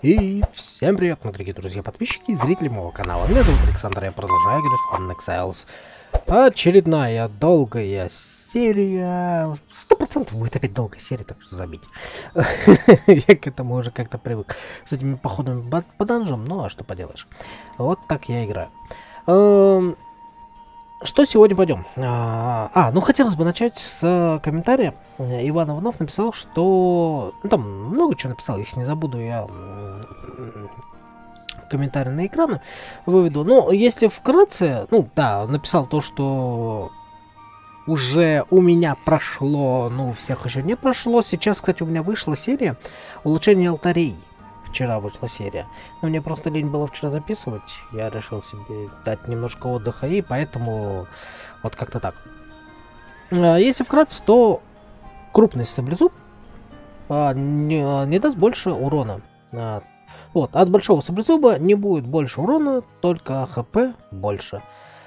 И всем привет, мои дорогие друзья, подписчики и зрители моего канала. Меня зовут Александр, я продолжаю играть в Fun Exiles. Очередная долгая серия. 100% будет опять долгая серия, так что забить. Я к этому уже как-то привык. С этими походами по данжам, ну а что поделаешь. Вот так я играю. Что сегодня пойдем? Ну хотелось бы начать с комментария. Иван Иванов написал, что... Ну, там много чего написал, если не забуду, я комментарий на экраны выведу. Но если вкратце, ну да, он написал то, что уже у меня прошло, ну у всех еще не прошло. Сейчас, кстати, у меня вышла серия улучшения алтарей. Вчера вышла серия. Но мне просто лень было вчера записывать. Я решил себе дать немножко отдыха, и поэтому вот как-то так. Если вкратце, то крупный саблезуб не даст больше урона. Вот, от большого саблезуба не будет больше урона, только хп больше.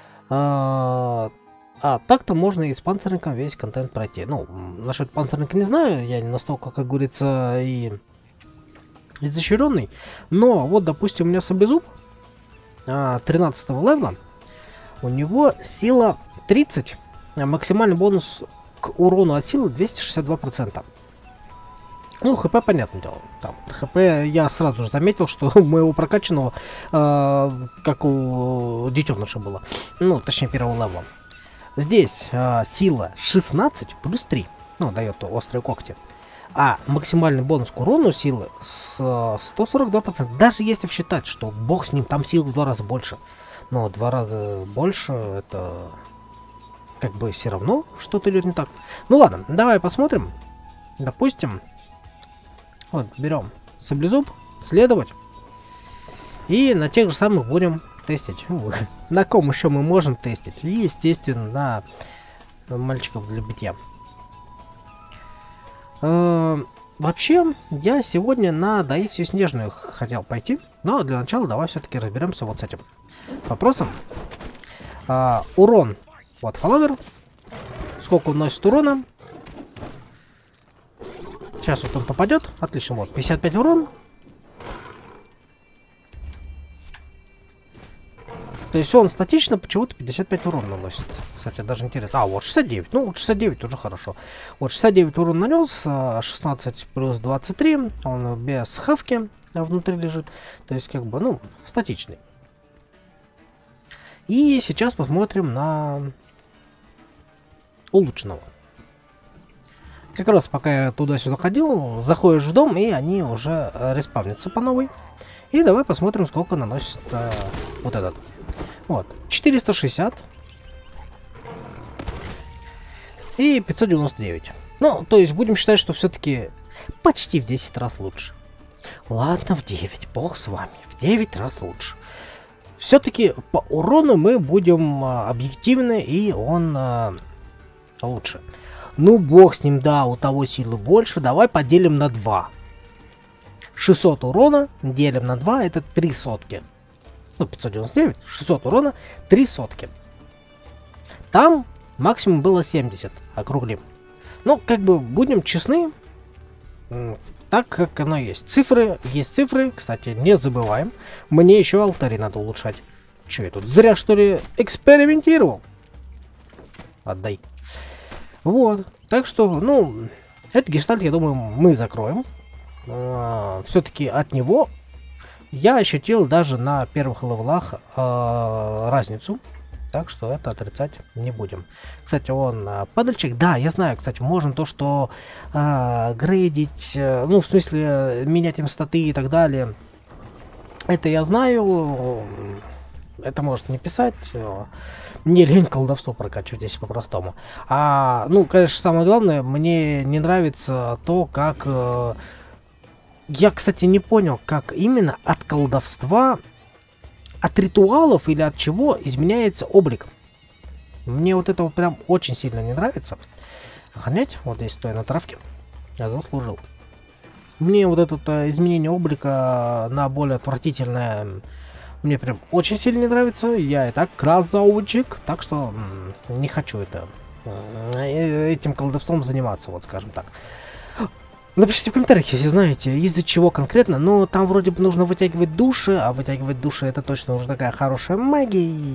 Так-то можно и с панцирником весь контент пройти. Ну, насчет панцирника не знаю, я не настолько, как говорится, и изощренный. Но вот, допустим, у меня саблезуб 13 левела, у него сила 30, максимальный бонус к урону от силы 262%. Ну, хп, понятное дело. Там, хп я сразу же заметил, что у моего прокачанного, как у детеныша было. Ну, точнее, первого левела. Здесь сила 16 плюс 3. Ну, дает острые когти. А максимальный бонус к урону силы с 142%. Даже если считать, что бог с ним, там силы в 2 раза больше. Но 2 раза больше, это как бы все равно что-то идет не так. Ну ладно, давай посмотрим. Допустим, вот берем саблезуб, следовать. И на тех же самых будем тестить. На ком еще мы можем тестить? И, естественно, на мальчиков для битья. Вообще, я сегодня на Даисию Снежную хотел пойти, но для начала давай все-таки разберемся вот с этим вопросом. Урон, вот фолловер, сколько он носит урона. Сейчас вот он попадет, отлично, вот 55 урон. То есть он статично почему-то 55 урона наносит. Кстати, даже интересно. Вот 69. Ну, 69 уже хорошо. Вот 69 урон нанес, 16 плюс 23. Он без хавки внутри лежит. То есть, как бы, ну, статичный. И сейчас посмотрим на улучшенного. Как раз пока я туда-сюда ходил, заходишь в дом, и они уже респавнятся по новой. И давай посмотрим, сколько наносит вот этот. Вот, 460 и 599. Ну, то есть будем считать, что все-таки почти в 10 раз лучше. Ладно, в 9, бог с вами, в 9 раз лучше. Все-таки по урону мы будем объективны, и он лучше. Ну, бог с ним, да, у того силы больше, давай поделим на 2. 600 урона делим на 2, это 3 сотки. Ну, 599, 600 урона, 3 сотки. Там максимум было 70, округлим. Ну, как бы, будем честны, так как оно есть. Цифры, кстати, не забываем. Мне еще алтари надо улучшать. Че я тут, зря что ли экспериментировал? Отдай. Вот, так что, ну, этот гештальт, я думаю, мы закроем. Все-таки от него я ощутил даже на первых левелах разницу. Так что это отрицать не будем. Кстати, он падальчик. Да, я знаю, кстати, можно то, что грейдить, ну, в смысле, менять им статы и так далее. Это я знаю. Это может не писать. Мне лень колдовство прокачивать здесь по-простому. Ну, конечно, самое главное, мне не нравится то, как... Я, кстати, не понял, как именно от колдовства, от ритуалов или от чего изменяется облик. Мне вот это прям очень сильно не нравится. Охранять, вот здесь стоя на травке, я заслужил. Мне вот это изменение облика на более отвратительное, мне прям очень сильно не нравится. Я и так красавчик, так что не хочу этим колдовством заниматься, вот скажем так. Напишите в комментариях, если знаете, из-за чего конкретно. Но там вроде бы нужно вытягивать души, а вытягивать души это точно уже такая хорошая магия. И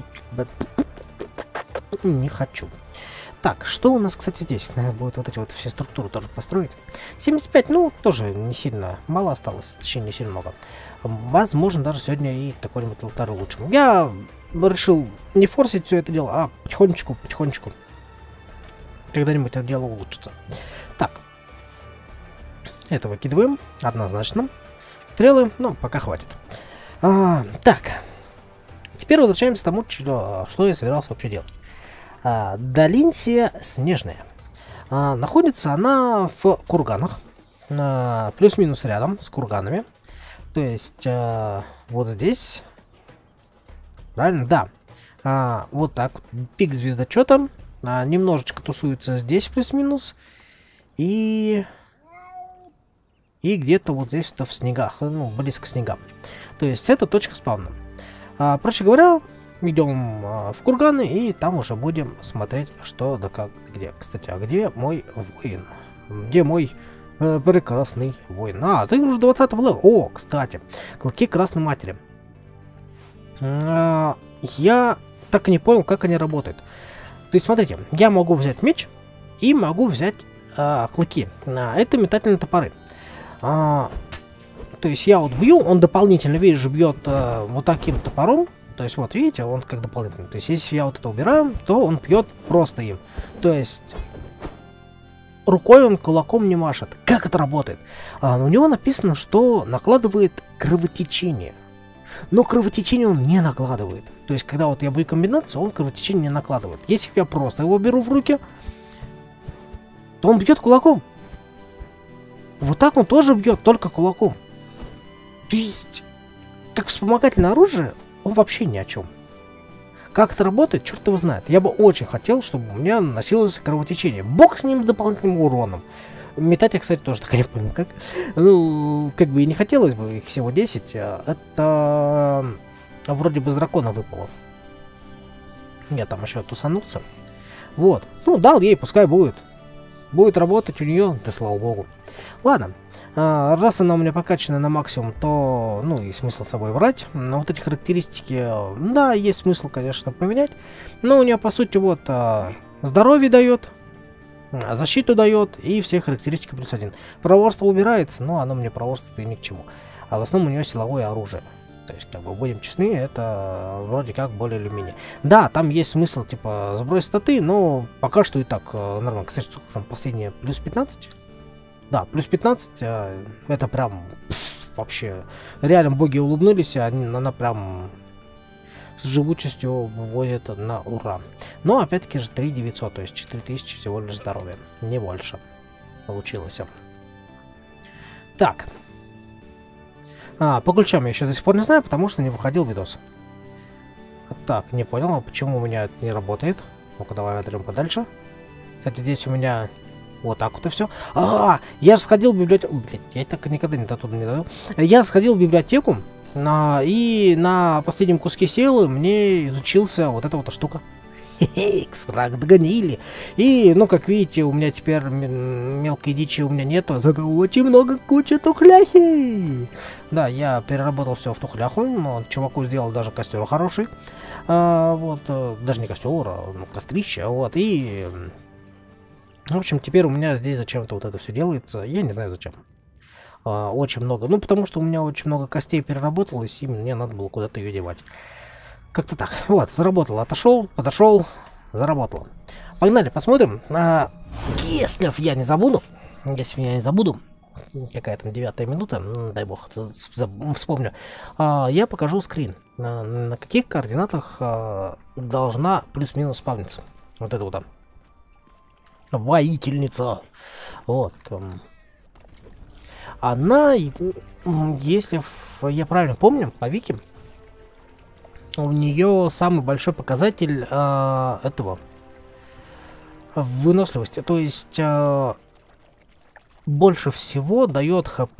не хочу. Так, что у нас, кстати, здесь? Надо будет вот эти вот все структуры тоже построить. 75, ну, тоже не сильно мало осталось, точнее, не сильно много. Возможно, даже сегодня и какой-нибудь алтарь улучшим. Я решил не форсить все это дело, а потихонечку, потихонечку. Когда-нибудь это дело улучшится. Так. Это выкидываем, однозначно. Стрелы, ну, пока хватит. Так. Теперь возвращаемся к тому, что я собирался вообще делать. Долинсия снежная. Находится она в курганах. Плюс-минус рядом с курганами. То есть, вот здесь. Правильно? Да. Вот так. Пик звездочета. Немножечко тусуется здесь плюс-минус. И где-то вот здесь-то в снегах. Ну, близко к снегам. То есть, это точка спавна. Проще говоря, идем в курганы и там уже будем смотреть, что да как, где. Кстати, а где мой воин? Где мой прекрасный воин? Ты уже 20-го левела. О, кстати, клыки Красной Матери. Я так и не понял, как они работают. То есть, смотрите, я могу взять меч и могу взять клыки. Это метательные топоры. То есть я вот бью, он дополнительно, видишь, бьет вот таким топором. То есть вот, видите, он как дополнительный. То есть если я вот это убираю, то он бьет просто им. То есть рукой он кулаком не машет. Как это работает? У него написано, что накладывает кровотечение. Но кровотечение он не накладывает. То есть когда вот я бью комбинацию, он кровотечение не накладывает. Если я просто его беру в руки, то он бьет кулаком. Вот так он тоже бьет, только кулаком. То есть, как вспомогательное оружие, он вообще ни о чем. Как это работает, черт его знает. Я бы очень хотел, чтобы у меня наносилось кровотечение. Бог с ним с дополнительным уроном. Метать я, кстати, тоже так не понял, как. Ну, как бы и не хотелось бы, их всего 10. Это вроде бы с дракона выпало. Я там еще тусанулся. Вот. Ну, дал ей, пускай будет. Будет работать у нее, да слава богу. Ладно. Раз она у меня прокачана на максимум, то, ну, и смысл с собой брать. Но вот эти характеристики, да, есть смысл, конечно, поменять. Но у нее, по сути, вот, здоровье дает, защиту дает и все характеристики +1. Проворство убирается, но оно мне проворство-то и ни к чему. А в основном у нее силовое оружие. То есть, как бы, будем честны, это вроде как более или менее. Да, там есть смысл, типа, сбросить статы, но пока что и так нормально. Кстати, сколько там последнее? Плюс 15? Да, плюс 15, это прям вообще, реально боги улыбнулись, она прям с живучестью выводит на ура. Но опять-таки же 3900, то есть 4000 всего лишь здоровья, не больше получилось. Так. По ключам я еще до сих пор не знаю, потому что не выходил видос. Так, не понял, почему у меня это не работает. Ну-ка, давай отойдем подальше. Кстати, здесь у меня вот так вот и все. Я же сходил в библиотеку. Блять, я так никогда оттуда не дойду. Я сходил в библиотеку, и на последнем куске силы мне изучился вот эта вот штука. Экстракт гнили. И, ну, как видите, у меня теперь мелкой дичи у меня нету, зато очень много кучи тухляхи. Да, я переработал все в тухляху, но чуваку сделал даже костер хороший. Вот, даже не костер, а кострище, вот, и... В общем, теперь у меня здесь зачем-то вот это все делается, я не знаю зачем. Очень много, ну, потому что у меня очень много костей переработалось, и мне надо было куда-то ее девать. Как-то так. Вот, заработал, отошел, подошел, заработал. Погнали, посмотрим. Если я не забуду, какая там 9-я минута, дай бог, вспомню, я покажу скрин, на каких координатах должна плюс-минус спавниться. Вот это вот там. Воительница. Вот. Она, если я правильно помню, по вики, у нее самый большой показатель этого выносливости. То есть больше всего дает хп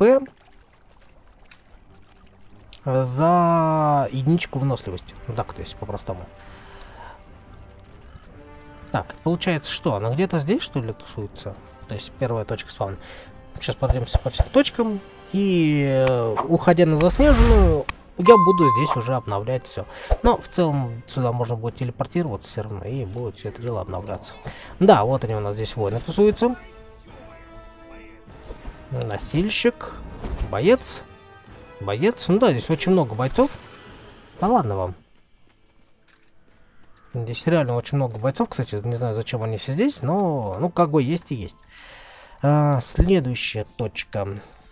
за единичку выносливости. Так, то есть по-простому. Так, получается, что? Она где-то здесь, что ли, тусуется? То есть первая точка спавна. Сейчас пройдемся по всем точкам. И уходя на заснеженную, я буду здесь уже обновлять все. Но в целом сюда можно будет телепортироваться все равно, и будет все это дело обновляться. Да, вот они у нас здесь воины тусуются. Носильщик, боец. Боец. Ну да, здесь очень много бойцов. Да ладно вам. Здесь реально очень много бойцов, кстати, не знаю, зачем они все здесь, но, ну, как бы есть и есть. Следующая точка.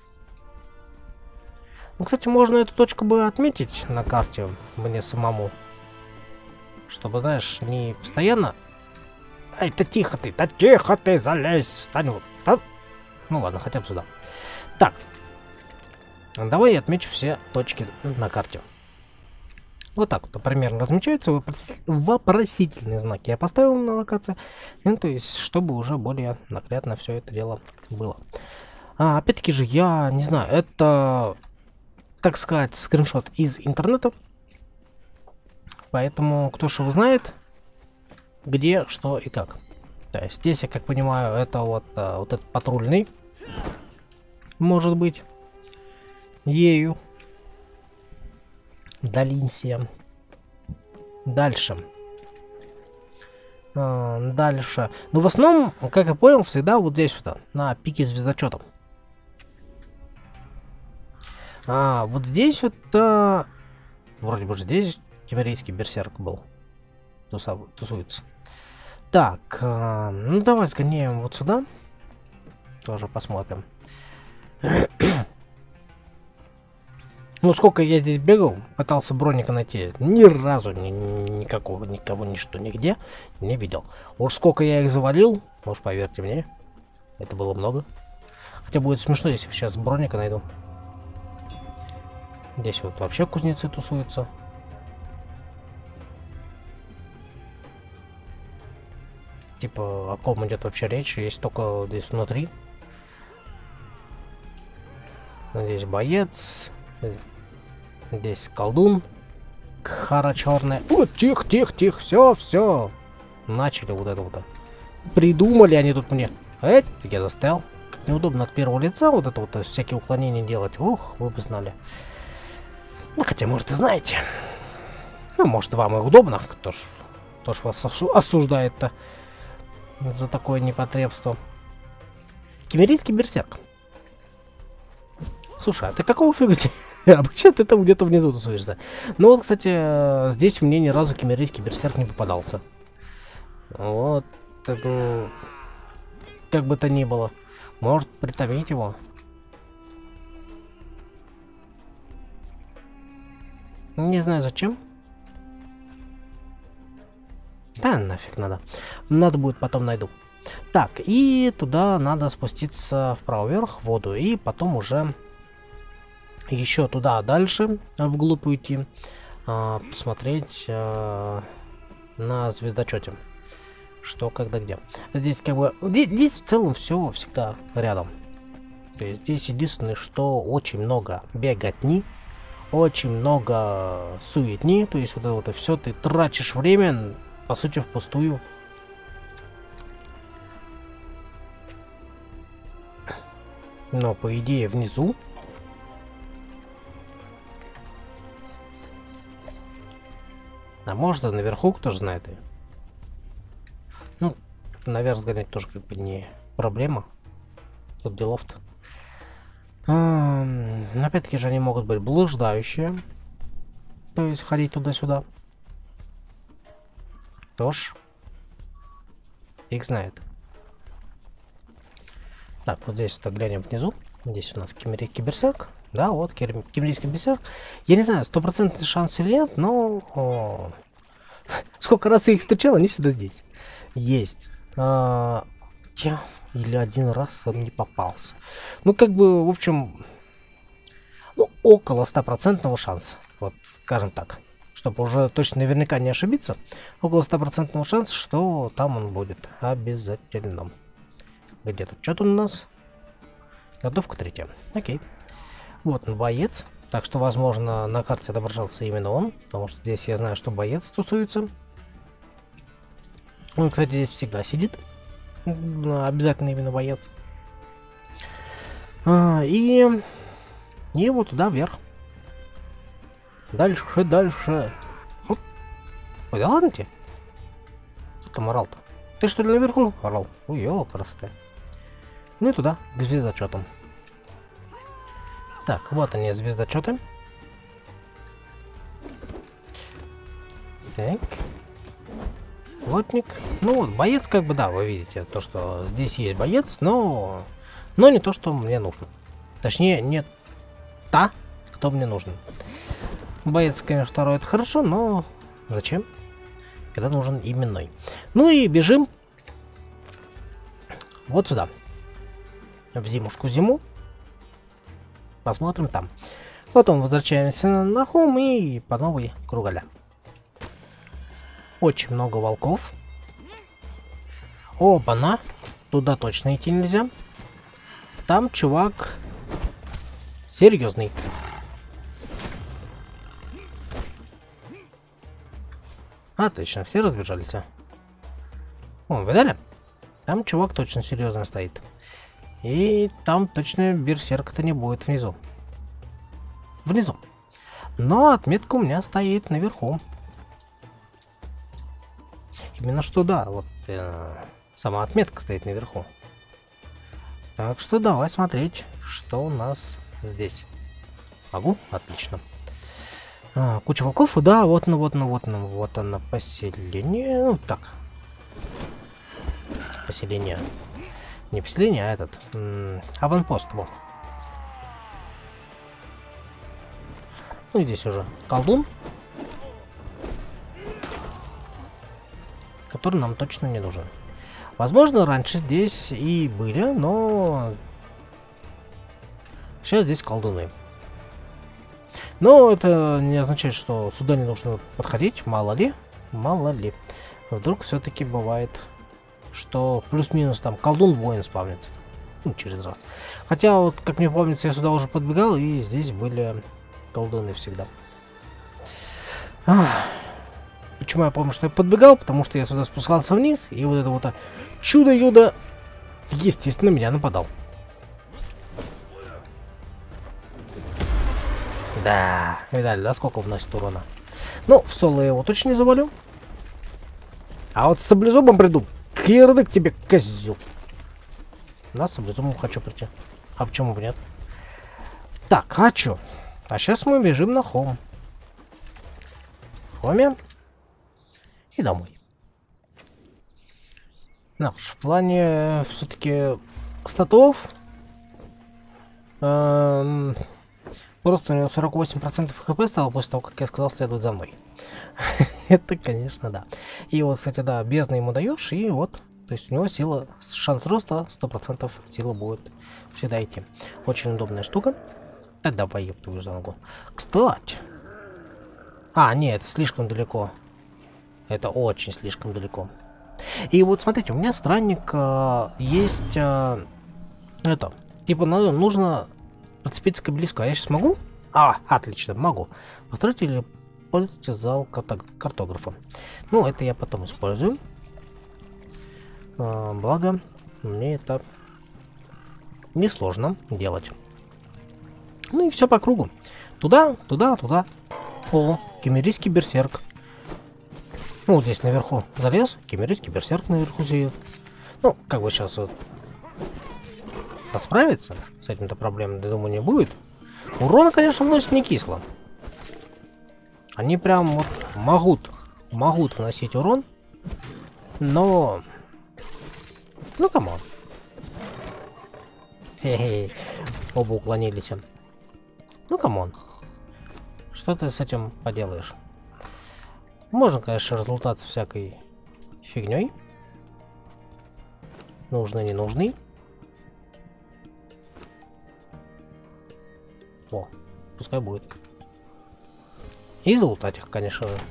Ну, кстати, можно эту точку бы отметить на карте мне самому. Чтобы, знаешь, не постоянно... Эй, ты тихо ты, да тихо ты, залезь, встань вот. Да? Ну ладно, хотя бы сюда. Так. Давай я отмечу все точки на карте. Вот так вот примерно размечаются вопросительные знаки. Я поставил на локации, ну, то есть, чтобы уже более наглядно все это дело было. Опять-таки же, я не знаю, это, так сказать, скриншот из интернета. Поэтому, кто что знает, где, что и как. То есть, здесь, я как понимаю, это вот этот патрульный. Может быть. Ею. Долинсия. Дальше. Дальше. Ну, в основном, как я понял, всегда вот здесь вот, на пике звездочета. Вот здесь вот, вроде бы здесь кемерийский берсерк был. Тусуется. Так, ну давай сгоняем вот сюда. Тоже посмотрим. Ну, сколько я здесь бегал, пытался броника найти, ни разу никакого, никого, ничто, нигде не видел. Уж сколько я их завалил, уж поверьте мне, это было много. Хотя будет смешно, если сейчас броника найду. Здесь вот вообще кузнецы тусуются. Типа, о ком идет вообще речь, есть только здесь внутри. Здесь боец. Здесь колдун. Кхара черная. О, тихо, тихо, тихо. Все. Начали вот это вот. Придумали они тут мне. Я застрял. Как неудобно от первого лица вот это вот всякие уклонения делать. Ух, вы бы знали. Ну, хотя, может, и знаете. Ну, может, вам и удобно. Кто ж вас осуждает-то за такое непотребство. Кемерийский берсерк. Слушай, а ты какого фига? Обычно ты там где-то внизу тусуешься. Ну вот, кстати, здесь мне ни разу кемерийский берсерк не попадался. Вот. Как бы то ни было. Может, притомить его? Не знаю зачем. Да, нафиг надо. Надо будет, потом найду. Так, и туда надо спуститься вправо вверх, в воду, и потом уже еще туда дальше, вглубь уйти, посмотреть на звездочете, что, когда, где. Здесь как бы, здесь в целом все всегда рядом. То есть здесь единственное, что очень много беготни, очень много суетни, то есть вот это вот все, ты тратишь время, по сути, впустую. Но, по идее, внизу а может, наверху, кто же знает. Ну, наверх сгонять тоже как бы не проблема. Тут делов-то. Опять-таки же они могут быть блуждающие. То есть ходить туда-сюда. Тоже. Их знает. Так, вот здесь-то глянем внизу. Здесь у нас кемерийский берсерк. Да, вот кемерийский берсерк. Я не знаю, 100% шанс или нет, но... Сколько раз я их встречал, они всегда здесь. Есть. Или один раз он не попался. Ну, как бы, в общем... Ну, около 100% шанса. Вот, скажем так. Чтобы уже точно наверняка не ошибиться. Около 100% шанса, что там он будет. Обязательно. Где тут? Что тут у нас? Готовка 3. Окей. Вот он, боец. Так что, возможно, на карте отображался именно он. Потому что здесь я знаю, что боец тусуется. Он, кстати, здесь всегда сидит. Обязательно именно боец. И вот туда вверх. Дальше, дальше. Оп. Ой, да ладно тебе? Кто там орал-то? Ты что ли наверху орал? Ой, ёпрст. Ну и туда, к звездочетам. Так, вот они, звездочеты. Так. Плотник. Ну вот, боец, как бы, да, вы видите, то, что здесь есть боец, но не то, что мне нужно. Точнее, не та, кто мне нужен. Боец, конечно, второй, это хорошо, но зачем? Когда нужен именной. Ну и бежим вот сюда. В зимушку-зиму. Посмотрим там. Потом возвращаемся на хом и по новой кругаля. Очень много волков. Оба-на! Туда точно идти нельзя. Там чувак серьезный. Отлично, все разбежались. О, видали? Там чувак точно серьезно стоит. И там точно берсерка-то не будет внизу. Внизу. Но отметка у меня стоит наверху. Именно что да, вот сама отметка стоит наверху. Так что давай смотреть, что у нас здесь. Могу? Отлично. Куча волков, да, вот оно поселение. Ну так. Поселение. Не поселение, а этот. Аванпост. Во. Ну и здесь уже колдун. Который нам точно не нужен. Возможно, раньше здесь и были, но сейчас здесь колдуны. Но это не означает, что сюда не нужно подходить. Мало ли. Мало ли. Вдруг все-таки бывает, что плюс-минус там колдун-воин спавнится. Ну, через раз. Хотя, вот, как мне помнится, я сюда уже подбегал, и здесь были колдуны всегда. Почему я помню, что я подбегал? Потому что я сюда спускался вниз, и вот это вот чудо-юдо, естественно, меня нападал. Да, видали, да, сколько вносит урона. Ну, в соло я его точно не завалю. А вот с саблезубом приду. Кирдык тебе, козел. Да, с саблезубом хочу прийти. А почему бы нет? Так, хочу. А сейчас мы бежим на хом. Хоме. И домой. Ну, в плане все-таки статов. Просто у него 48% хп стало после того, как я сказал, следует за мной. Это, конечно, да. И вот, кстати, да, бездну ему даешь, и вот, то есть у него сила, шанс роста 100% сила будет всегда идти. Очень удобная штука. Давай, ёб твою за ногу. Кстати. Нет, это слишком далеко. Это очень слишком далеко. И вот, смотрите, у меня странник есть это. Типа, нужно подцепиться к обелиску. А я сейчас могу? Отлично, могу. Построить или пользуйтесь зал картографа. Ну, это я потом использую. Благо, мне это несложно делать. Ну и все по кругу. Туда, туда, туда. О, кемерийский берсерк. Ну, вот здесь наверху залез. Кемерийский берсерк наверху сидит. Ну, как бы сейчас вот справиться с этим-то проблемой, я думаю, не будет. Урона, конечно, вносит не кисло. Они прям вот могут вносить урон. Но... Ну, камон. Хе-хе. Оба уклонились. Ну, камон. Что ты с этим поделаешь? Можно, конечно, разлутаться всякой фигней. Нужный, ненужный. О, пускай будет. И залутать их, конечно же.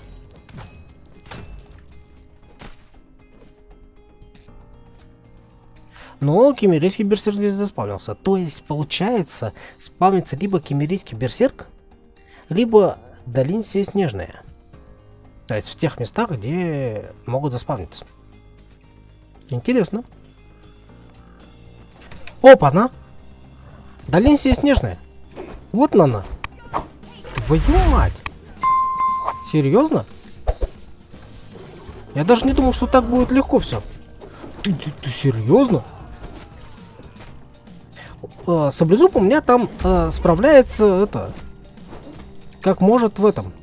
Но кемерийский берсерк здесь заспавнился. То есть, получается, спавнится либо кемерийский берсерк, либо долинсия снежная. То есть в тех местах, где могут заспавниться. Интересно. Опа-на! Долинсия снежная. Вот она. Твою мать. Серьезно? Я даже не думал, что так будет легко все. Ты серьезно? Саблезуб у меня там справляется это, как может в этом.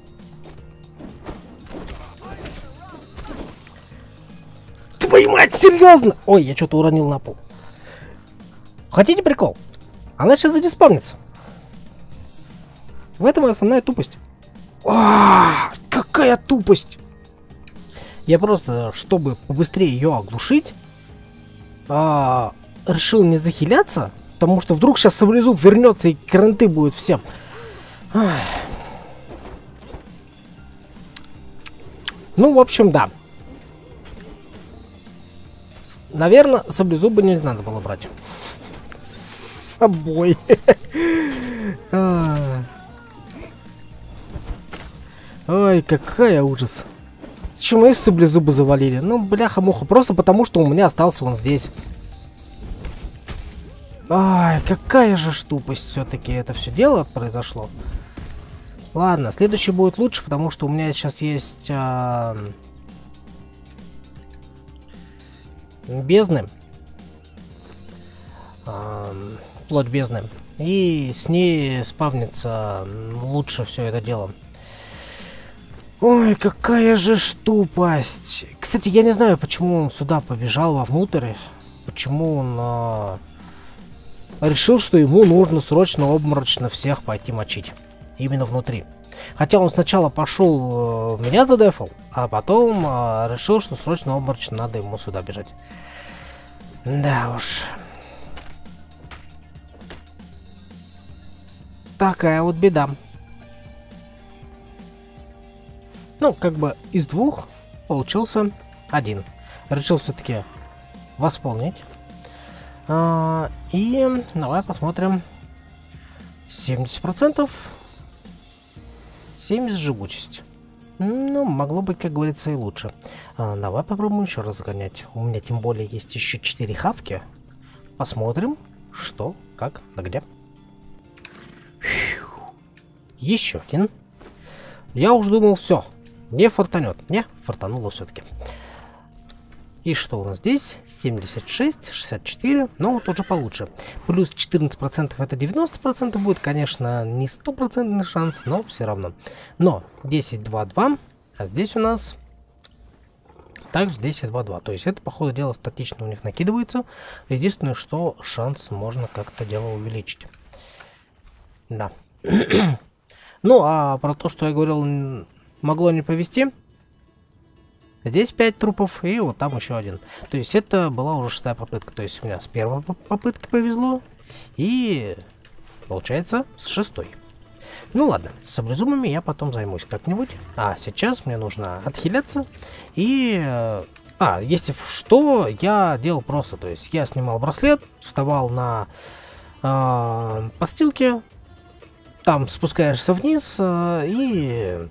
Твою мать, серьезно? Ой, я что-то уронил на пол. Хотите прикол? Она сейчас задиспавнится. В этом и основная тупость. Какая тупость! Я просто, чтобы побыстрее ее оглушить, решил не захиляться, потому что вдруг сейчас Саблезуб вернется и кранты будет всем. Ну, в общем, да. Наверное, Саблезуба не надо было брать с собой. Ой, какая ужас. Почему их Саблезуба завалили? Ну, бляха-муха, просто потому, что у меня остался он здесь. Ай, какая же тупость все-таки это все дело произошло. Ладно, следующий будет лучше, потому что у меня сейчас есть бездны. Плоть бездны. И с ней спавнится лучше все это дело. Ой, какая же тупость. Кстати, я не знаю, почему он сюда побежал вовнутрь. Почему он решил, что ему нужно срочно обморочно всех пойти мочить. Именно внутри. Хотя он сначала пошел меня задефал, а потом решил, что срочно обморочно надо ему сюда бежать. Да уж. Такая вот беда. Ну, как бы из двух получился один. Решил все-таки восполнить. И давай посмотрим. 70%. 70 живучесть. Ну, могло быть, как говорится, и лучше. Давай попробуем еще раз загонять. У меня тем более есть еще 4 хавки. Посмотрим, что, как, да где. Еще один. Я уж думал, все. Не фартанет. Не, фартануло все-таки. И что у нас здесь? 76, 64. Ну, тут же получше. Плюс 14% это 90% будет, конечно, не 100% шанс, но все равно. Но 10, 2, 2. А здесь у нас также 10, 2, 2. То есть это, по ходу дела, статично у них накидывается. Единственное, что шанс можно как-то дело увеличить. Да. Ну, а про то, что я говорил, могло не повезти. Здесь 5 трупов, и вот там еще один. То есть это была уже 6-я попытка. То есть у меня с первой попытки повезло. И получается с 6-й. Ну ладно, с саблезубами я потом займусь как-нибудь. А сейчас мне нужно отхиляться. И... если что, я делал просто. То есть я снимал браслет, вставал на подстилке. Там спускаешься вниз и...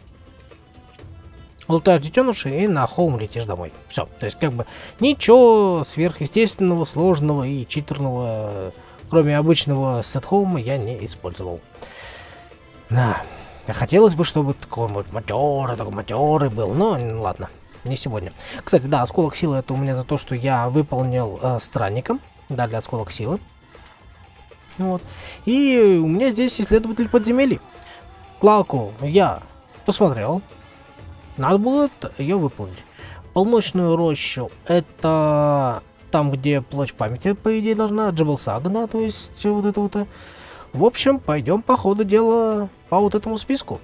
лутаешь детенышей и на холм летишь домой. Все. То есть, как бы, ничего сверхъестественного, сложного и читерного, кроме обычного сет-хоума, я не использовал. Да. Хотелось бы, чтобы такой матерый был, но ладно, не сегодня. Кстати, да, осколок силы это у меня за то, что я выполнил странником. Дали осколок силы. Вот. И у меня здесь исследователь подземелий. Клаку я посмотрел. Надо будет ее выполнить. Полночную рощу это там, где плоть памяти, по идее, должна. Джебел Сага, да, то есть вот это вот. В общем, пойдем по ходу дела по вот этому списку.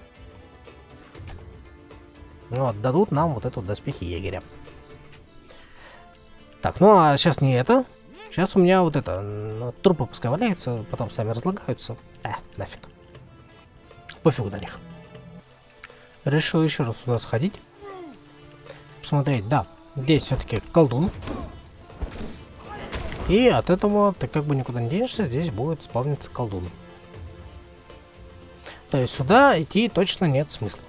Вот, дадут нам вот эту доспехи егеря. Так, ну а сейчас не это. Сейчас у меня вот это, трупы пускай валяются, потом сами разлагаются. Нафиг. Пофигу на них. Решил еще раз сюда сходить. Посмотреть, да, здесь все-таки колдун. И от этого ты как бы никуда не денешься, здесь будет спавниться колдун. То есть сюда идти точно нет смысла.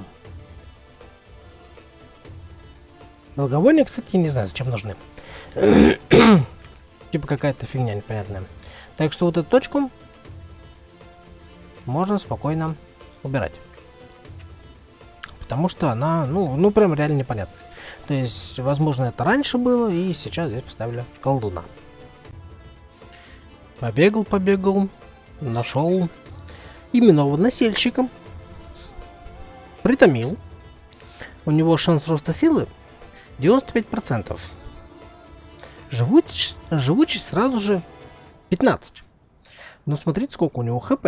Долговольни, кстати, не знаю, зачем нужны. Типа какая-то фигня непонятная. Так что вот эту точку можно спокойно убирать. Потому что она, ну прям реально непонятно. То есть, возможно, это раньше было, и сейчас здесь поставили колдуна. Побегал, нашел именного насельщика. Притомил. У него шанс роста силы 95%. Живучесть сразу же 15. Но смотрите, сколько у него хп.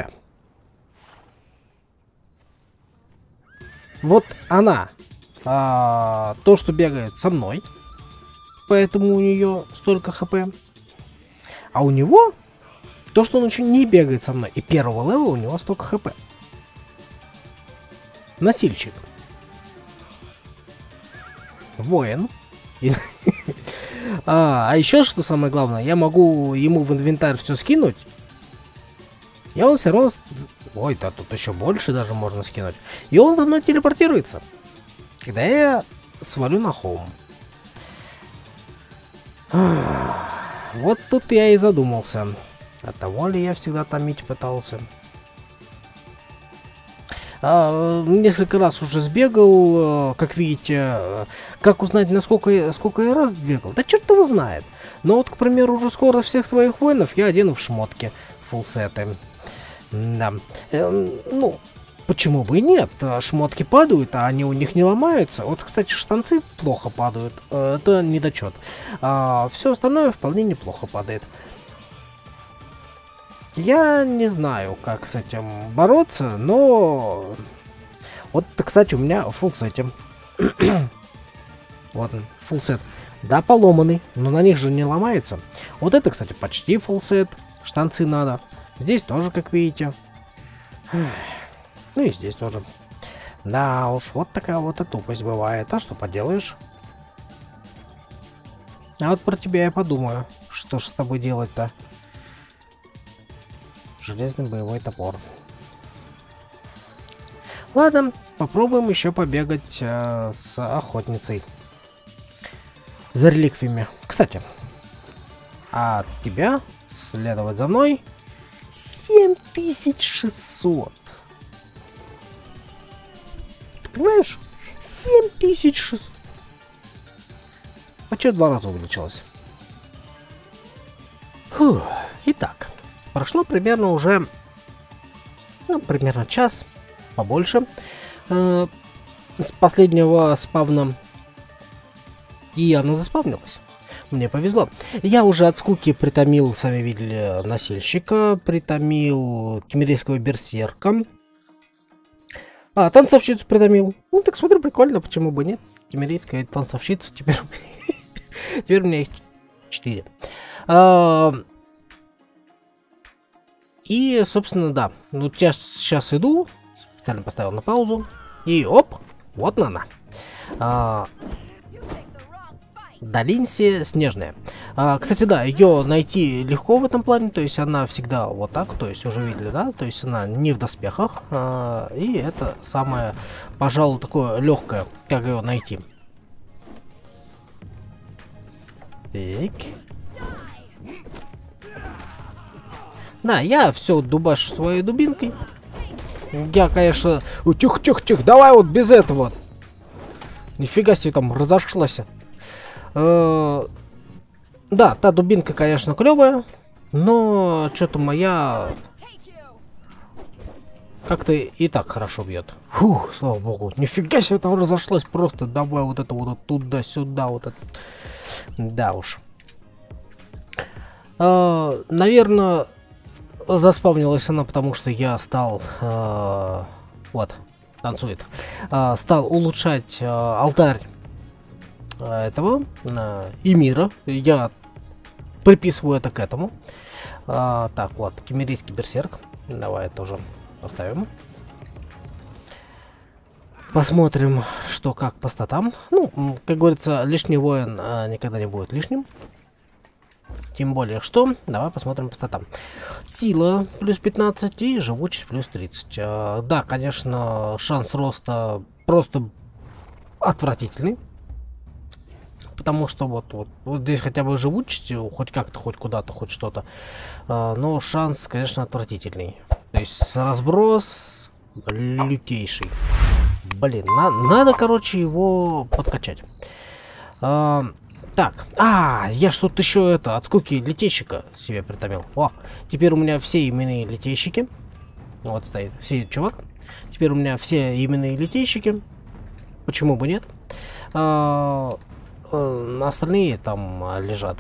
Вот она. То, что бегает со мной. Поэтому у нее столько хп. А у него то, что он еще не бегает со мной. И первого левела у него столько хп. Носильщик. Воин. А еще что самое главное, я могу ему в инвентарь все скинуть. И он все равно... Ой, да тут еще больше даже можно скинуть. И он за мной телепортируется. Когда я свалю на холм. Вот тут я и задумался. От того ли я всегда томить пытался. Несколько раз уже сбегал, как видите. Как узнать, сколько я раз бегал? Да черт его знает. Но вот, к примеру, уже скоро всех своих воинов я одену в шмотки. Фулсеты. Да. Ну, почему бы и нет? Шмотки падают, а они у них не ломаются. Вот, кстати, штанцы плохо падают. Это недочет. Все остальное вполне неплохо падает. Я не знаю, как с этим бороться, но... Вот, кстати, у меня фулсете. Вот он, фулсет. Да, поломанный, но на них же не ломается. Вот это, кстати, почти фулсет. Штанцы надо. Здесь тоже, как видите. Ну и здесь тоже. Да уж, вот такая вот и тупость бывает. А что поделаешь? А вот про тебя я подумаю. Что ж с тобой делать-то? Железный боевой топор. Ладно, попробуем еще побегать с охотницей. За реликвиями. Кстати, от тебя следовать за мной 7600. Ты понимаешь? 7600. А что 2 раза увеличилось? Фух. Итак, прошло примерно уже, ну, примерно час, побольше, с последнего спавна. И она заспавнилась. Мне повезло. Я уже от скуки притомил, сами видели, носильщика, притомил кемерийского берсерка. Танцовщицу притомил. Ну, так смотрю, прикольно, почему бы нет. Кемерийская танцовщица, теперь у меня их 4. И, собственно, да. Ну, я сейчас иду, специально поставил на паузу. И оп, вот она. Долинси снежная. Кстати, да, ее найти легко в этом плане, то есть она всегда вот так, то есть уже видели, да, то есть она не в доспехах, и это самое, пожалуй, такое легкое, как ее найти. Так. Да, я все дубашу своей дубинкой. Я, конечно... Тихо, давай вот без этого. Нифига себе там разошлась. Да, та дубинка, конечно, клевая, но что-то моя как-то и так хорошо бьет. Фух, слава богу, нифига себе там разошлась просто. Давай вот это вот туда-сюда, вот это. Да уж. Наверное, заспавнилась она, потому что я стал... вот, танцует. Стал улучшать алтарь этого Эмира. Я приписываю это к этому. Так, вот, кемерийский берсерк. Давай тоже поставим. Посмотрим, что как по статам. Ну, как говорится, лишний воин никогда не будет лишним. Тем более, что... Давай посмотрим по статам. Сила плюс 15 и живучесть плюс 30. Да, конечно, шанс роста просто отвратительный. Потому что вот здесь хотя бы живучестью, хоть как-то, хоть куда-то, хоть что-то. Но шанс, конечно, отвратительный. То есть разброс лютейший. Блин, надо, короче, его подкачать. Так, я что-то еще от скуки летейщика себе притомил. О, теперь у меня все именные летейщики. Вот стоит, сидит чувак. Теперь у меня все именные летейщики. Почему бы нет? Остальные там лежат.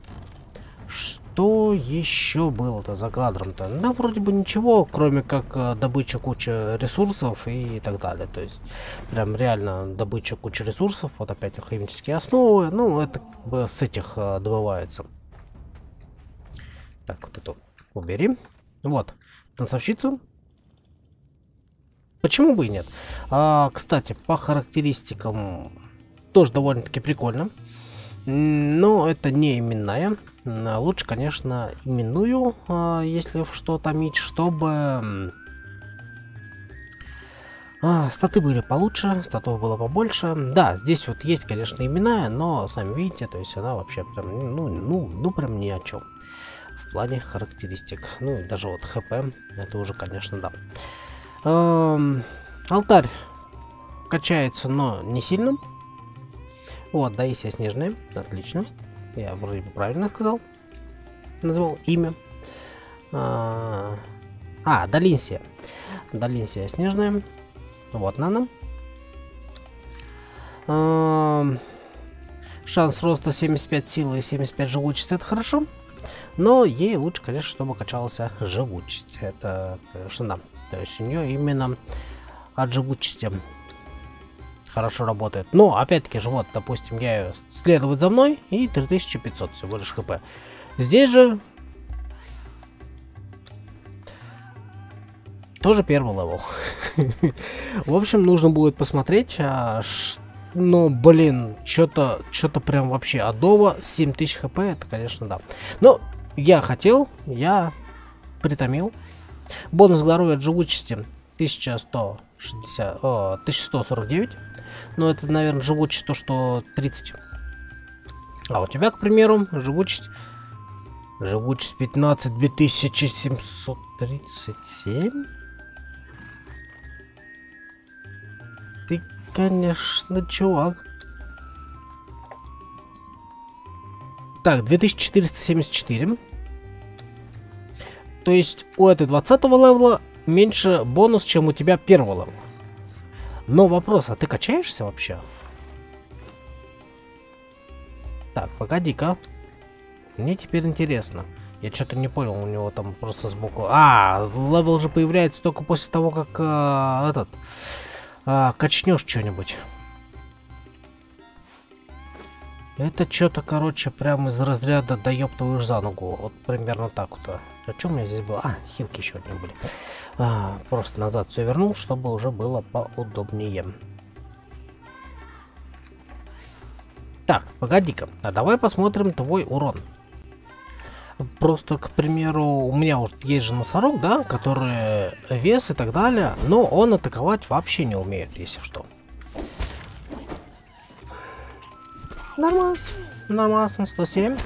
Что еще было-то за кадром-то? Да, вроде бы ничего, кроме как добыча кучи ресурсов и так далее. То есть, прям реально добыча кучи ресурсов. Вот опять алхимические основы. Ну, это как бы с этих добывается. Так, вот эту убери. Вот, танцовщица. Почему бы и нет? Кстати, по характеристикам тоже довольно-таки прикольно. Но это не именная. Лучше, конечно, именную, если что томить, чтобы статы были получше, статов было побольше. Да, здесь вот есть, конечно, именная, но сами видите, то есть она вообще прям, ну прям ни о чем в плане характеристик. Ну и даже вот ХП, это уже, конечно, да. Алтарь качается, но не сильно. Вот, да, есть снежные. Отлично. Я вроде бы правильно сказал. Назвал имя. Долинсия. Долинсия снежная. Вот она. Шанс роста 75 силы и 75 живучести. Это хорошо. Но ей лучше, конечно, чтобы качалась живучесть. Это, конечно, да. То есть у нее именно от живучести хорошо работает. Но, опять-таки же, вот, допустим, я ее следовать за мной, и 3500 всего лишь хп. Здесь же тоже первый левел. В общем, нужно будет посмотреть. Но, блин, что-то прям вообще адово. 7000 хп, это, конечно, да. Но я притомил. Бонус здоровья от живучести 1149. Но это, наверное, живучесть то, что 30. А у тебя, к примеру, живучесть 15 2737. Ты, конечно, чувак. Так, 2474. То есть у этой 20-го левела меньше бонус, чем у тебя 1-го левела. Но вопрос, а ты качаешься вообще? Так, погоди-ка. Мне теперь интересно. Я что-то не понял, у него там просто сбоку... левел же появляется только после того, как качнешь что-нибудь. Это что-то, короче, прямо из разряда да ёб твою ж за ногу. Вот примерно так вот. А что у меня здесь было? Хилки еще одни были. Просто назад все вернул, чтобы уже было поудобнее. Так, погоди-ка. А давай посмотрим твой урон. Просто, к примеру, у меня вот есть же носорог, да, который вес и так далее, но он атаковать вообще не умеет, если что. Нормально. Нормально. 107.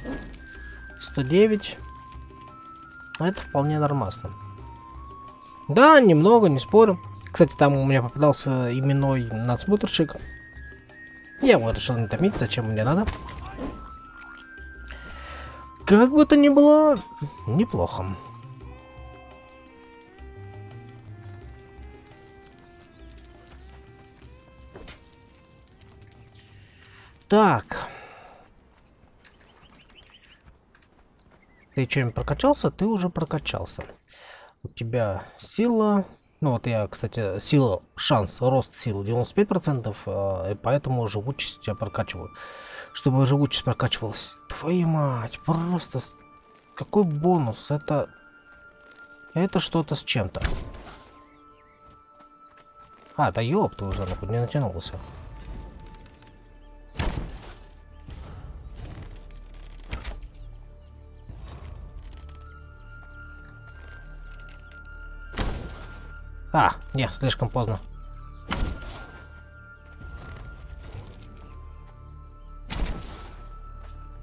109. Это вполне нормально. Да, немного, не спорю. Кстати, там у меня попадался именной надсмотрщик. Я его решил не томить, зачем мне надо. Как бы то ни было, неплохо. Так. Ты что-нибудь прокачался? Ты уже прокачался. У тебя сила... Ну вот я, кстати, сила, шанс, рост силы 95%, и поэтому живучесть я прокачиваю. Чтобы живучесть прокачивалась. Твою мать, просто... Какой бонус? Это что-то с чем-то. Да ёб, ты уже не натянулся. Не, слишком поздно.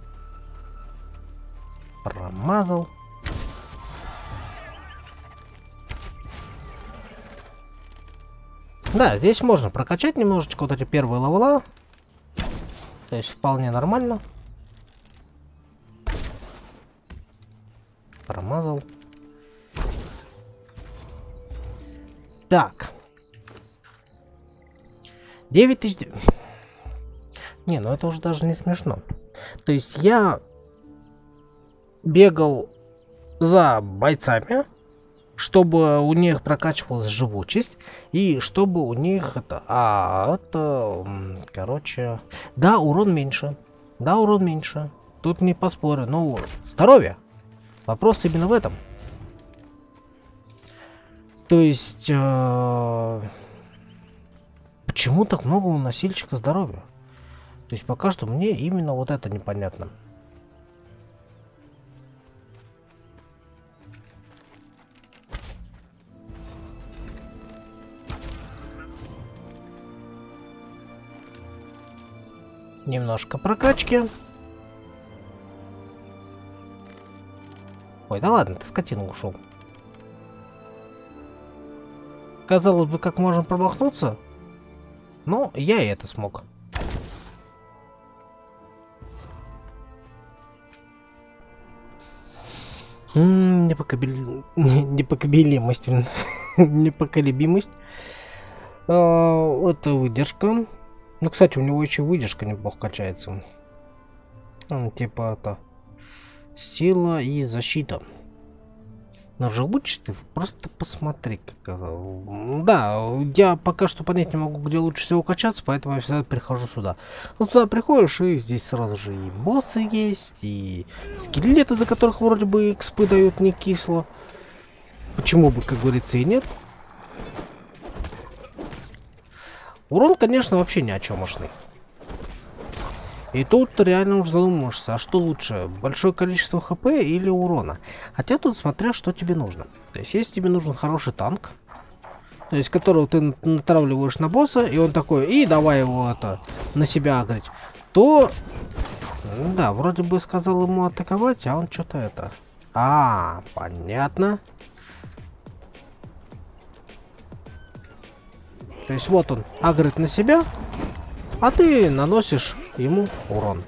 Промазал. Да, здесь можно прокачать немножечко вот эти первые левела. То есть вполне нормально. Промазал. Так. 9000... Не, ну это уже даже не смешно. То есть я бегал за бойцами, чтобы у них прокачивалась живучесть, и чтобы у них короче... Да, урон меньше. Да, урон меньше. Тут не поспорю. Ну, здоровье. Вопрос именно в этом. То есть... почему так много у носильщика здоровья? То есть пока что мне именно вот это непонятно. Немножко прокачки. Ой, да ладно, ты скотина ушел. Казалось бы, как можно промахнуться, но я и это смог. Непоколебимость. Непоколебимость. Это выдержка. Ну, кстати, у него еще выдержка неплохо качается. Типа это сила и защита. Но живучесть ты просто посмотри, как это... Да, я пока что понять не могу, где лучше всего качаться, поэтому я всегда прихожу сюда. Вот сюда приходишь, и здесь сразу же и боссы есть, и скелеты, за которых вроде бы экспы дают не кисло. Почему бы, как говорится, и нет. Урон, конечно, вообще ни о чемошный. И тут реально уже задумаешься, а что лучше, большое количество хп или урона? Хотя тут смотря, что тебе нужно. То есть, если тебе нужен хороший танк, то есть, которого ты натравливаешь на босса, и он такой, и давай его это на себя агрить, то, да, вроде бы сказал ему атаковать, а он что-то это... понятно. То есть, вот он агрит на себя, а ты наносишь ему урон.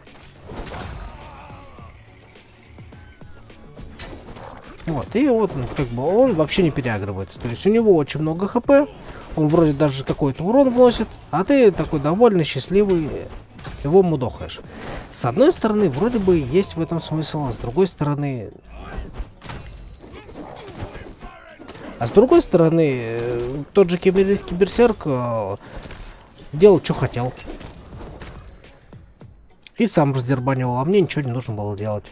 Вот, и вот как бы он вообще не переагрывается. То есть у него очень много хп, он вроде даже какой-то урон вносит, а ты такой довольный, счастливый, его мудохаешь. С одной стороны, вроде бы есть в этом смысл, а с другой стороны... тот же киберийский берсерк делал, что хотел. И сам раздербанивал, а мне ничего не нужно было делать.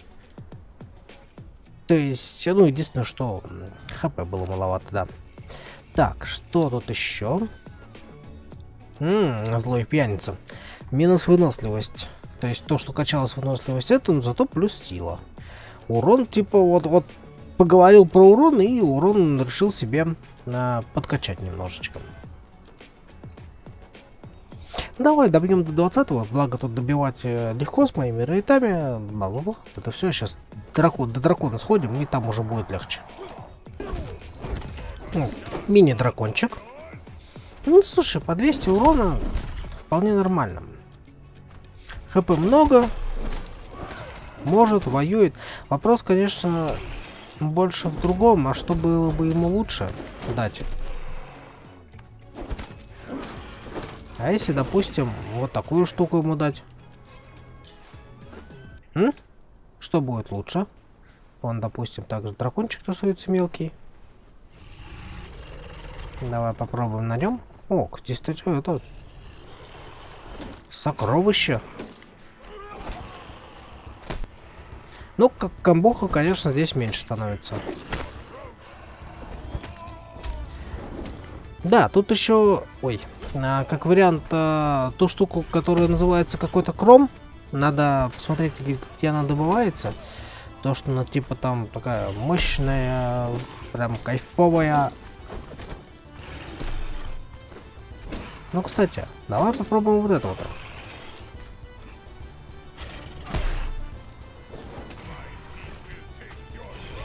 То есть, ну, единственное, что хп было маловато, да. Так, что тут еще? Злой пьяница. Минус выносливость. То есть, то, что качалась выносливость, это, но зато плюс сила. Урон, типа, вот поговорил про урон, и урон решил себе подкачать немножечко. Давай добьем до 20-го, благо тут добивать легко с моими рейтами. Это все, сейчас до дракона сходим, и там уже будет легче. Мини-дракончик. Ну, слушай, по 200 урона вполне нормально. ХП много. Может, воюет. Вопрос, конечно, больше в другом. А что было бы ему лучше дать? А если, допустим, вот такую штуку ему дать? Что будет лучше? Он, допустим, также дракончик тусуется мелкий. Давай попробуем на нем. О, здесь это сокровище. Ну, как комбоха, конечно, здесь меньше становится. Да, тут еще... Ой. Как вариант, ту штуку, которая называется какой-то кром, надо посмотреть, где она добывается. То, что она типа там такая мощная, прям кайфовая. Ну, кстати, давай попробуем вот это вот.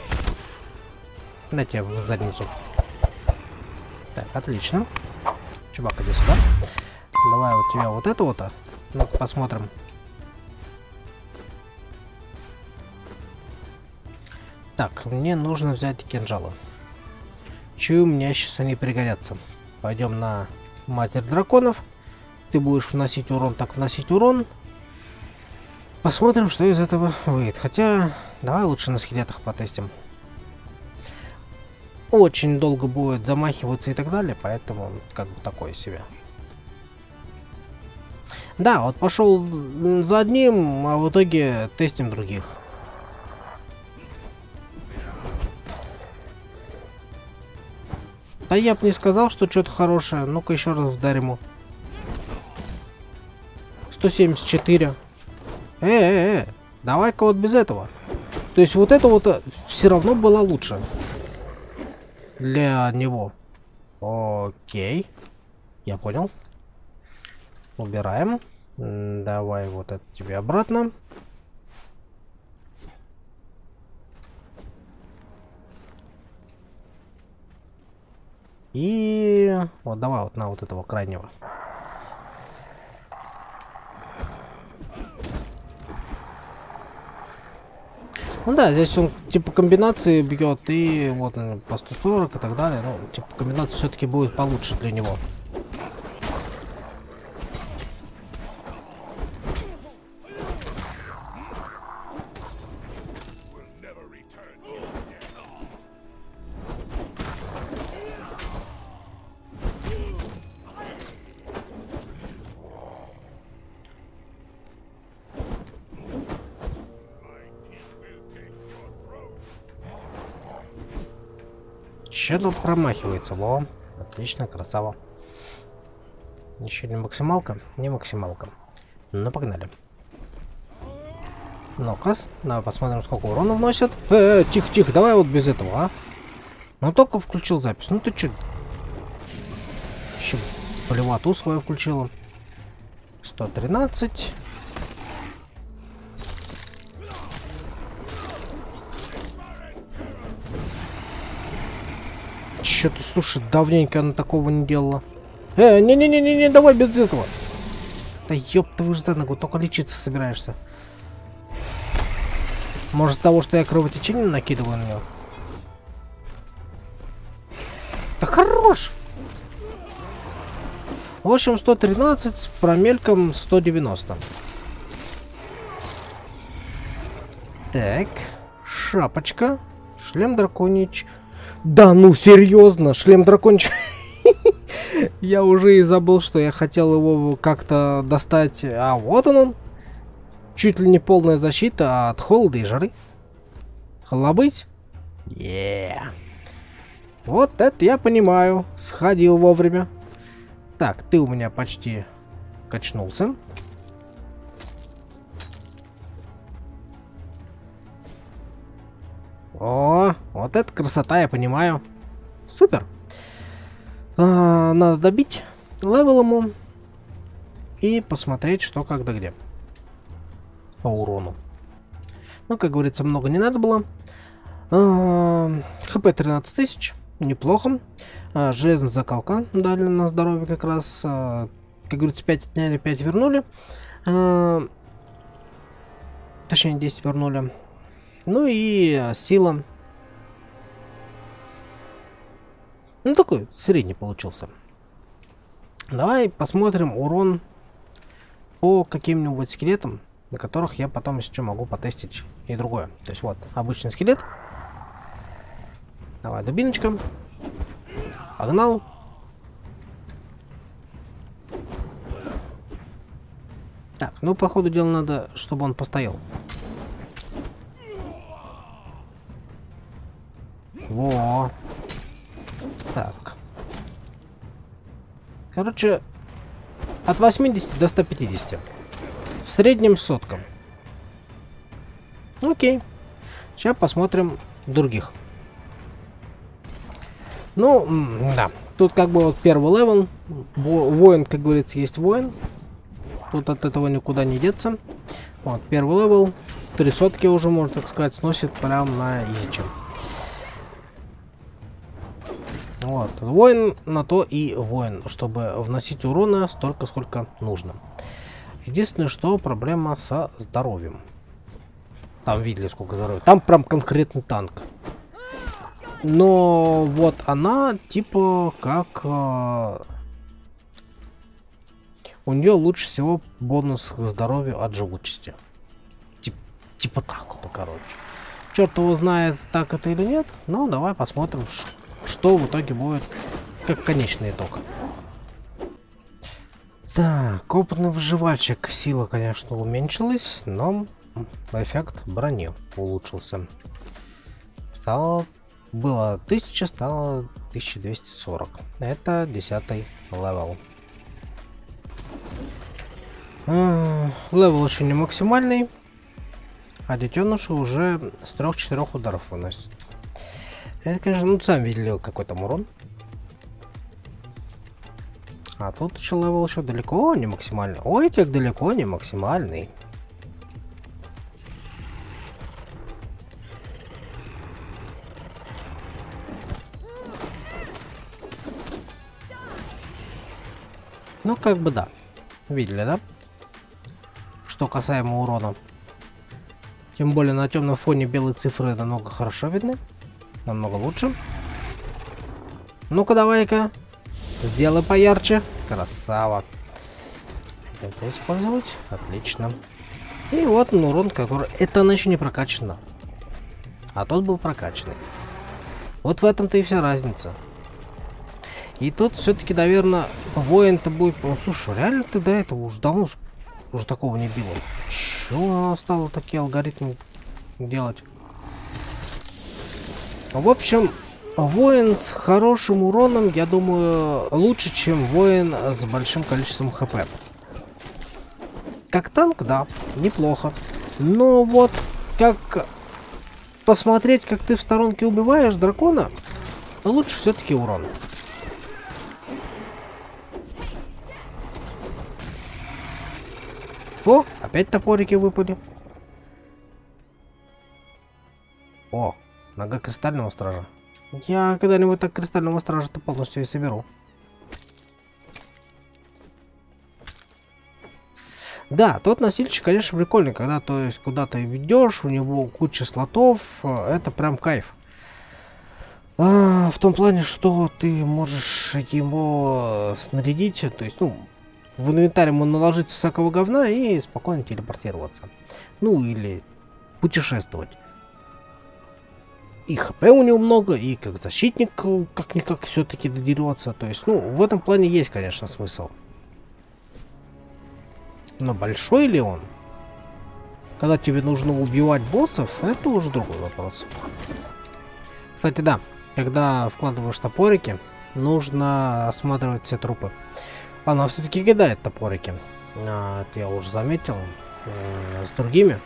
Дайте в задницу. Так, отлично. Чувак, иди сюда. Давай вот тебя вот это вот. Ну, посмотрим. Так, мне нужно взять кинжалы. Чую, мне сейчас они пригодятся. Пойдем на Матерь Драконов. Ты будешь вносить урон, так вносить урон. Посмотрим, что из этого выйдет. Хотя, давай лучше на скелетах потестим. Очень долго будет замахиваться и так далее, поэтому как бы такое себе. Да, вот пошел за одним, а в итоге тестим других. Да я бы не сказал, что что-то хорошее. Ну-ка еще раз вдарь ему. 174. Давай-ка вот без этого. То есть вот это вот все равно было лучше. Для него. Окей. Я понял. Убираем. Давай вот это тебе обратно. И вот давай вот на вот этого крайнего. Ну да, здесь он типа комбинации бьет и вот по 140 и так далее. Ну, типа комбинация все-таки будет получше для него. Что-то промахивается, во. Отлично, красава. Еще не максималка? Не максималка. Ну, погнали. Ну-ка, давай посмотрим, сколько урона вносит. Тихо, тихо, давай вот без этого, а. Ну, только включил запись. Ну, ты че? Еще полевату свою включила. 113. Что-то, слушай, давненько она такого не делала. Не-не-не-не, давай без этого. Да ёпта, вы же за ногу, только лечиться собираешься. Может, того, что я кровотечение накидываю на него? Да хорош! В общем, 113 с промельком 190. Так, шапочка, шлем драконич. Да ну серьезно, шлем драконич. Я уже и забыл, что я хотел его как-то достать. А вот он. Чуть ли не полная защита от холода и жары. Холобыть? Вот это я понимаю. Сходил вовремя. Так, ты у меня почти качнулся. О, вот это красота, я понимаю. Супер. Надо добить левел ему и посмотреть, что, как, да где. По урону. Ну, как говорится, много не надо было. ХП 13 тысяч. Неплохо. Железная закалка дали на здоровье как раз. Как говорится, 5 отняли, 5 вернули. Точнее, 10 вернули. Ну и сила. Ну, такой средний получился. Давай посмотрим урон по каким-нибудь скелетам, на которых я потом еще могу потестить и другое. То есть вот, обычный скелет. Давай, дубиночка. Погнал. Так, ну, по ходу дела надо, чтобы он постоял. Во. Так. Короче, от 80 до 150. В среднем соткам. Окей. Сейчас посмотрим других. Ну, да. Тут как бы вот первый левел. Воин, как говорится, есть воин. Тут от этого никуда не деться. Вот, первый левел. 3 сотки уже, можно так сказать, сносит прям на изичем. Вот. Воин на то и воин, чтобы вносить урона столько, сколько нужно. Единственное, что проблема со здоровьем. Там видели, сколько здоровья. Там прям конкретный танк. Но вот она типа как... у нее лучше всего бонус к здоровью от живучести. Типа так вот, короче. Черт его знает, так это или нет. Но давай посмотрим, что в итоге будет как конечный итог. Так, опытный выживальщик. Сила, конечно, уменьшилась, но эффект брони улучшился. Было 1000, стало 1240. Это 10-й левел. Левел еще не максимальный, а детеныши уже с 3-4 ударов выносят. Это, конечно, ну сам видели какой там урон. А тут еще левел еще далеко не максимальный. Ой, как далеко не максимальный. Ну, как бы да. Видели, да? Что касаемо урона. Тем более на темном фоне белые цифры намного хорошо видны. Намного лучше. Ну-ка, давай-ка. Сделай поярче. Красава. Это использовать. Отлично. И вот урон, который... Это она еще не прокачана. А тот был прокачанный. Вот в этом-то и вся разница. И тут все-таки, наверное, воин-то будет... Ну, слушай, реально ты до этого уже давно уже такого не било. Чего она стала такие алгоритмы делать? В общем, воин с хорошим уроном, я думаю, лучше, чем воин с большим количеством хп. Как танк, да, неплохо. Но вот как посмотреть, как ты в сторонке убиваешь дракона, лучше все-таки урон. О, опять топорики выпали. О, нога кристального стража. Я когда-нибудь так кристального стража-то полностью и соберу. Да, тот носильщик, конечно, прикольный, когда то есть куда-то ведешь, у него куча слотов, это прям кайф. В том плане, что ты можешь его снарядить, то есть, ну, в инвентарь ему наложить всякого говна и спокойно телепортироваться. Ну, или путешествовать. И хп у него много, и как защитник как-никак все-таки додерется. То есть, ну, в этом плане есть, конечно, смысл. Но большой ли он? Когда тебе нужно убивать боссов, это уже другой вопрос. Кстати, да, когда вкладываешь топорики, нужно осматривать все трупы. Она все-таки кидает топорики. Это я уже заметил с другими.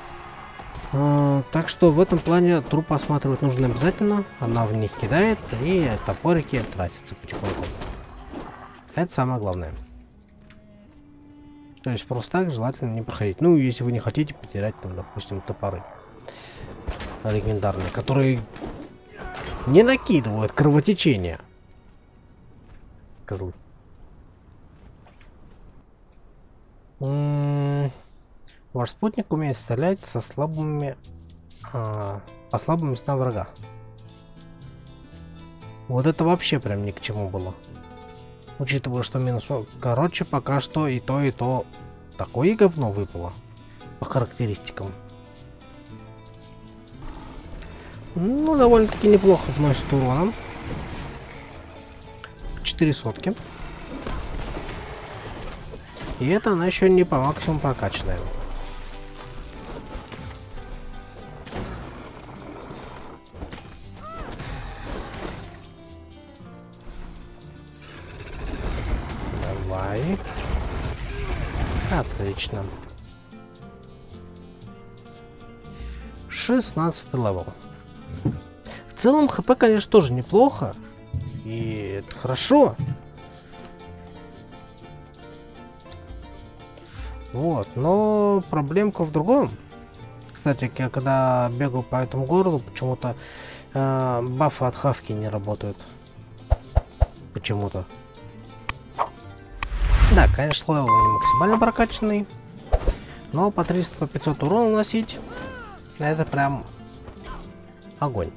Так что в этом плане трупы осматривать нужно обязательно. Она в них кидает, и топорики тратятся потихоньку. Это самое главное. То есть просто так желательно не проходить. Ну, если вы не хотите потерять, там, допустим, топоры легендарные, которые не накидывают кровотечение. Козлы. Ваш спутник умеет стрелять со слабыми по слабым местам врага. Вот это вообще прям ни к чему было. Учитывая, что минус... Короче, пока что и то такое говно выпало. По характеристикам. Ну, довольно-таки неплохо вносит уроном. 4 сотки. И это она еще не по максимуму прокачанная. Давай. Отлично. 16 левел. В целом хп, конечно, тоже неплохо. И это хорошо. Вот, но проблемка в другом. Кстати, я когда бегал по этому городу, почему-то бафы от хавки не работают. Почему-то. Да, конечно, левел не максимально прокачанный. Но по 300, по 500 урона наносить, это прям огонь.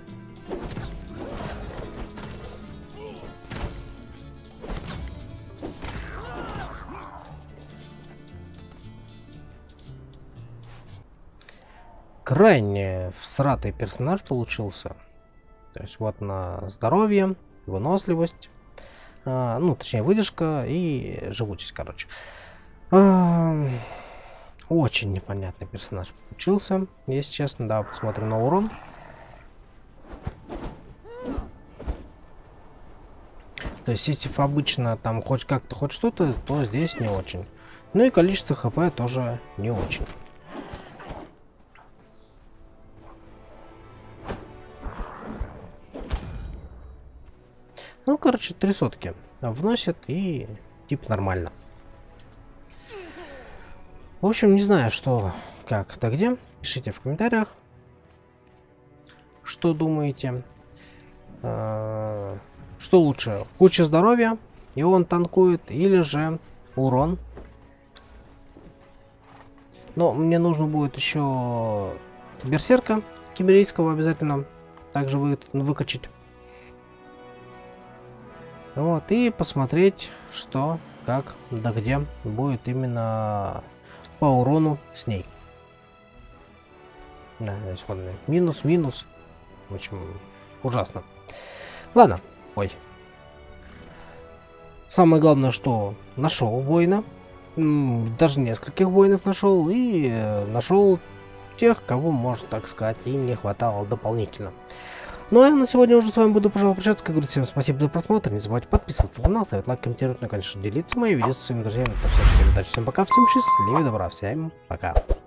Крайне всратый персонаж получился. То есть вот на здоровье, выносливость, ну точнее выдержка и живучесть, короче. Очень непонятный персонаж получился, если честно. Да, посмотрим на урон. То есть если обычно там хоть как-то, хоть что-то, то здесь не очень. Ну и количество хп тоже не очень. Ну, короче, 300 вносит и типа нормально. В общем, не знаю, что, как, да где. Пишите в комментариях, что думаете. Что лучше, куча здоровья, и он танкует, или же урон. Но мне нужно будет еще берсерка кимерийского обязательно также выкачать. Вот, и посмотреть, что, как, да где будет именно по урону с ней. Да, исходный минус. В общем, ужасно. Ладно, ой. Самое главное, что нашел воина. Даже нескольких воинов нашел. И нашел тех, кого, можно так сказать, и не хватало дополнительно. Ну а я на сегодня уже с вами буду, пожалуй, прощаться. Как говорится, всем спасибо за просмотр. Не забывайте подписываться на канал, ставить лайк, комментировать, ну и, конечно, делиться моими видео с своими друзьями. Всем удачи, всем пока, всем счастливо, добра, всем пока.